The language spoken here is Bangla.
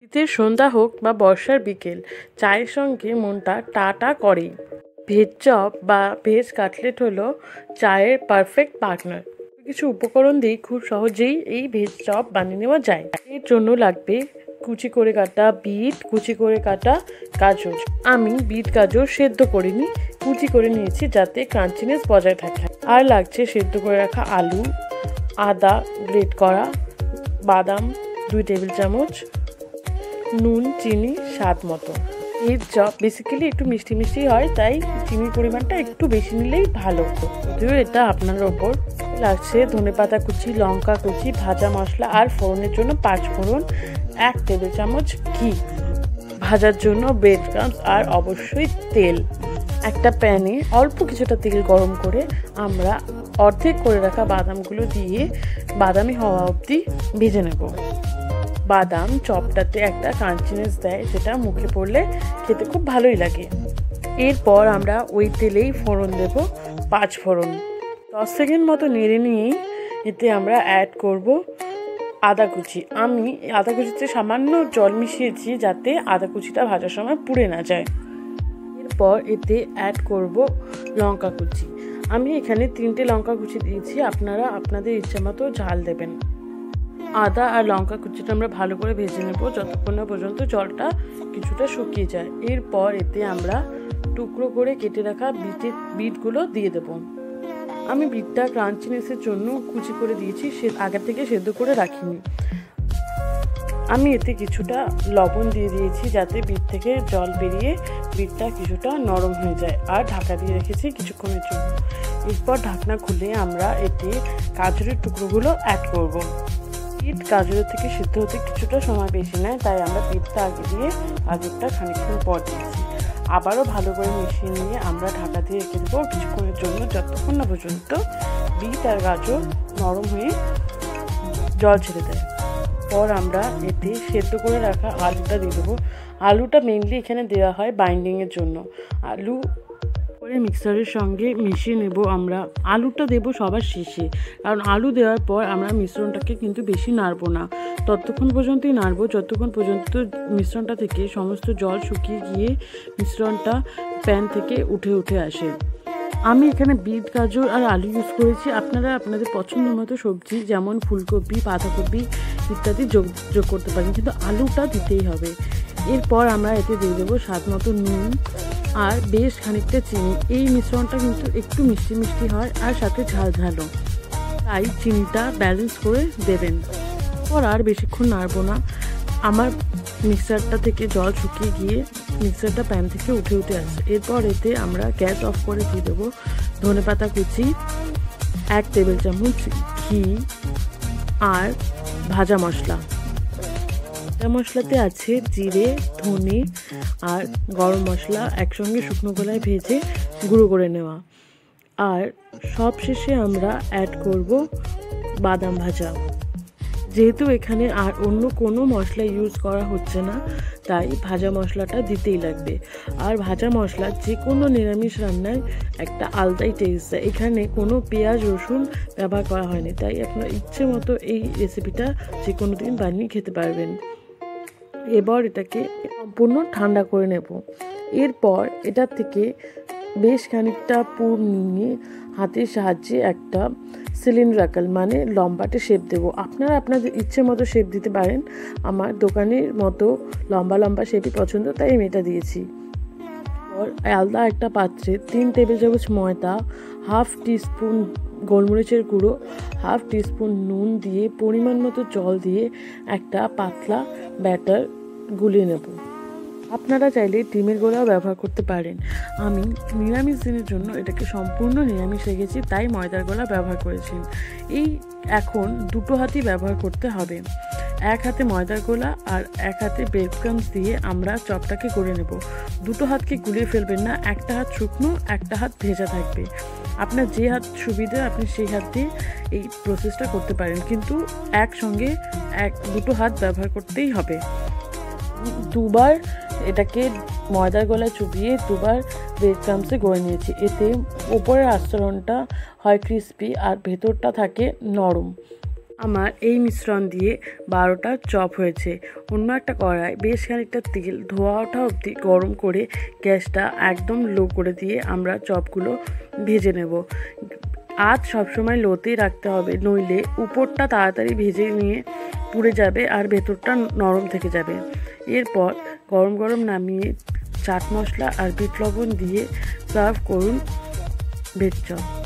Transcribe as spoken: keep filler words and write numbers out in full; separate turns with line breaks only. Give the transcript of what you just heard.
শীতের সন্ধ্যা হোক বা বর্ষার বিকেল, চায়ের সঙ্গে মনটা টাটা করেই। ভেজ চপ বা ভেজ কাটলেট হলো চায়ের পারফেক্ট পার্টনার। কিছু উপকরণ দিয়ে খুব সহজেই এই ভেজ চপ বানিয়ে নেওয়া যায়। এর জন্য লাগবে কুচি করে কাটা বিট, কুচি করে কাটা গাজর। আমি বিট গাজর সেদ্ধ করিনি, কুচি করে নিয়েছি যাতে ক্রাঞ্চিনেস বজায় থাকে। আর লাগছে সেদ্ধ করে রাখা আলু, আদা গ্রেট করা, বাদাম দুই টেবিল চামচ, নুন, চিনি স্বাদ মতো। ভেজ চপ বেসিক্যালি একটু মিষ্টি মিষ্টি হয়, তাই চিনির পরিমাণটা একটু বেশি নিলেই ভালো। যদিও এটা আপনার ওপর। লাগছে ধনেপাতা কুচি, লঙ্কা কুচি, ভাজা মশলা আর ফোড়নের জন্য পাঁচ ফোড়ন, এক টেবিল চামচ ঘি, ভাজার জন্য ব্রেড ক্রাম্বস আর অবশ্যই তেল। একটা প্যানে অল্প কিছুটা তেল গরম করে আমরা অর্ধেক করে রাখা বাদামগুলো দিয়ে বাদামি হওয়া অবধি ভেজে নেব। বাদাম চপটাতে একটা ক্রাঞ্চিনেস দেয়, যেটা মুখে পড়লে খেতে খুব ভালোই লাগে। এরপর আমরা ওই তেলেই ফোড়ন দেব, পাঁচ ফোড়ন। দশ সেকেন্ড মতো নেড়ে নিয়েই এতে আমরা অ্যাড করব আদা কুচি। আমি আদা কুচিতে সামান্য জল মিশিয়েছি যাতে আদা কুচিটা ভাজার সময় পুড়ে না যায়। এরপর এতে অ্যাড করব লঙ্কা কুচি। আমি এখানে তিনটে লঙ্কা কুচি দিয়েছি, আপনারা আপনাদের ইচ্ছা মতো ঝাল দেবেন। আদা আর লঙ্কা কুচিটা আমরা ভালো করে ভেজে নেব যতক্ষণ না পর্যন্ত জলটা কিছুটা শুকিয়ে যায়। এরপর এতে আমরা টুকরো করে কেটে রাখা বিটের বিটগুলো দিয়ে দেব। আমি বিটটা ক্রাঞ্চিনেসের জন্য কুচি করে দিয়েছি, সে আগে থেকে সেদ্ধ করে রাখিনি। আমি এতে কিছুটা লবণ দিয়ে দিয়েছি যাতে বিট থেকে জল বেরিয়ে বিটটা কিছুটা নরম হয়ে যায়, আর ঢাকা দিয়ে রেখেছি কিছুক্ষণের জন্য। এরপর ঢাকনা খুলে আমরা এতে গাজরের টুকরোগুলো অ্যাড করব। বিট গাজরের থেকে সিদ্ধ হতে কিছুটা সময় বেশি নেয়, তাই আমরা বিটটা আগে দিয়ে গাজরটা খানিকক্ষণ পর দিয়েছি। আবারও ভালো করে মিশিয়ে নিয়ে আমরা ঢাকা দিয়ে রেখে দেবো কিছুক্ষণের জন্য, যতক্ষণ না পর্যন্ত বিট আর গাজর নরম হয়ে জল ছেড়ে দেয়। পর আমরা এতে সেদ্ধ করে রাখা আলুটা দিয়ে দেবো। আলুটা মেনলি এখানে দেওয়া হয় বাইন্ডিংয়ের জন্য। আলু করে মিক্সারের সঙ্গে মিশিয়ে নেব আমরা। আলুটা দেবো সবার শেষে, কারণ আলু দেওয়ার পর আমরা মিশ্রণটাকে কিন্তু বেশি নাড়বো না, ততক্ষণ পর্যন্তই নাড়বো যতক্ষণ পর্যন্ত মিশ্রণটা থেকে সমস্ত জল শুকিয়ে গিয়ে মিশ্রণটা প্যান থেকে উঠে উঠে আসে। আমি এখানে বিট গাজর আর আলু ইউজ করেছি, আপনারা আপনাদের পছন্দ মতো সবজি যেমন ফুলকপি, বাঁধাকপি ইত্যাদি যোগ যোগ করতে পারেন, কিন্তু আলুটা দিতেই হবে। এরপর আমরা এতে দিয়ে দেবো স্বাদ মতো নুন আর বেশ খানিকটা চিনি। এই মিশ্রণটা কিন্তু একটু মিষ্টি মিষ্টি হয় আর সাথে ঝাল ঝালও, তাই চিনিটা ব্যালেন্স করে দেবেন। পর আর বেশিক্ষণ নাড়বো না, আমার মিক্সারটা থেকে জল শুকিয়ে গিয়ে মিক্সারটা প্যান থেকে উঠে উঠে আসে। এরপর এতে আমরা গ্যাস অফ করে দিয়ে দেবো ধনেপাতা কুচি, এক টেবিল চামচ ঘি আর ভাজা মশলা। ভাজা মশলাতে আছে জিরে, ধনে আর গরম মশলা একসঙ্গে শুকনো গলায় ভেজে গুঁড়ো করে নেওয়া। আর সব শেষে আমরা অ্যাড করব বাদাম ভাজা। যেহেতু এখানে আর অন্য কোনো মশলা ইউজ করা হচ্ছে না, তাই ভাজা মশলাটা দিতেই লাগবে। আর ভাজা মশলা যে কোনো নিরামিষ রান্নায় একটা আলাদাই টেস্ট দেয়। এখানে কোনো পেঁয়াজ রসুন ব্যবহার করা হয়নি, তাই আপনার ইচ্ছে মতো এই রেসিপিটা যে কোনো দিন বানিয়ে খেতে পারবেন। এবার এটাকে সম্পূর্ণ ঠান্ডা করে নেব। এরপর এটা থেকে বেশ খানিকটা পুর নিয়ে হাতের সাহায্যে একটা সিলিন্ড্রাকাল মানে লম্বাটে শেপ দেব। আপনারা আপনাদের ইচ্ছে মতো শেপ দিতে পারেন, আমার দোকানের মতো লম্বা লম্বা শেপই পছন্দ, তাই আমি এটা দিয়েছি। আর আলাদা একটা পাত্রে তিন টেবিল চামচ ময়দা, হাফ টিস্পুন গোলমরিচের গুঁড়ো, হাফ টিস্পুন নুন দিয়ে পরিমাণ মতো জল দিয়ে একটা পাতলা ব্যাটার গুলিয়ে নেব। আপনারা চাইলে ডিমের গোলাও ব্যবহার করতে পারেন। আমি নিরামিষ দিনের জন্য এটাকে সম্পূর্ণ নিরামিষ রেখেছি, তাই ময়দার গোলা ব্যবহার করেছি। এই এখন দুটো হাতই ব্যবহার করতে হবে, এক হাতে ময়দার গোলা আর এক হাতে ব্রেড ক্রাম্বস দিয়ে আমরা চপটাকে করে নেব। দুটো হাতকে গুলিয়ে ফেলবেন না, একটা হাত শুকনো একটা হাত ভেজা থাকবে। আপনার যে হাত সুবিধা আপনি সেই হাত দিয়ে এই প্রসেসটা করতে পারেন, কিন্তু একসঙ্গে এক দুটো হাত ব্যবহার করতেই হবে। দুবার এটাকে ময়দার গলায় চুবিয়ে দুবার ব্রেড ক্রাম্বসে গড়ে নিয়েছি। এতে ওপরের আস্তরণটা হয় ক্রিস্পি আর ভেতরটা থাকে নরম। আমার এই মিশ্রণ দিয়ে বারোটা চপ হয়েছে। অন্য একটা কড়াই বেশ খানিকটা তেল ধোয়া ওঠা অবধি গরম করে গ্যাসটা একদম লো করে দিয়ে আমরা চপগুলো ভেজে নেব। আঁচ সবসময় লোতেই রাখতে হবে, নইলে উপরটা তাড়াতাড়ি ভেজে নিয়ে পুড়ে যাবে আর ভেতরটা নরম থেকে যাবে। এরপর গরম গরম নামিয়ে চাট মশলা আর বিট লবণ দিয়ে সার্ভ করুন ভেজ চপ।